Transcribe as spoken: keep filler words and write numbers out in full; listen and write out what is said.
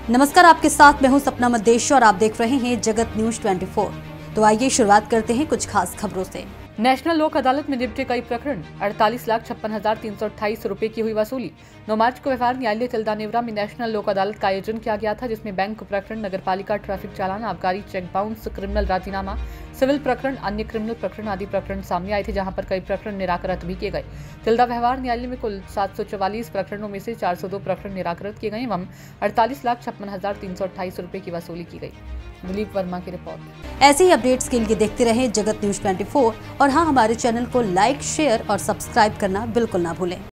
नमस्कार, आपके साथ मैं हूं सपना मद्देश और आप देख रहे हैं जगत न्यूज चौबीस। तो आइए शुरुआत करते हैं कुछ खास खबरों से। नेशनल लोक अदालत में निपटे कई प्रकरण, अड़तालीस लाख छप्पन हजार तीन सौ अट्ठाईस रूपए की हुई वसूली। नौ मार्च को व्यवहार न्यायालय तिल्दा नेवरा में नेशनल लोक अदालत का आयोजन किया गया था, जिसमें बैंक प्रकरण, नगरपालिका ट्रैफिक चालान, आबकारी चेक बाउंस, क्रिमिनल राजीनामा, सिविल प्रकरण, अन्य क्रिमिनल प्रकरण आदि प्रकरण सामने आए थे, जहां पर कई प्रकरण निराकृत भी किए गए। तिल्दा व्यवहार न्यायालय में कुल सात सौ चौवालीस प्रकरणों में से चार सौ दो प्रकरण निराकृत किए गए एवं अड़तालीस लाख छप्पन हजार तीन सौ अट्ठाईस रूपए की वसूली की गई। दिलीप वर्मा की रिपोर्ट। ऐसे ही अपडेट्स के लिए देखते रहें जगत न्यूज चौबीस और हाँ, हमारे चैनल को लाइक, शेयर और सब्सक्राइब करना बिल्कुल ना भूलें।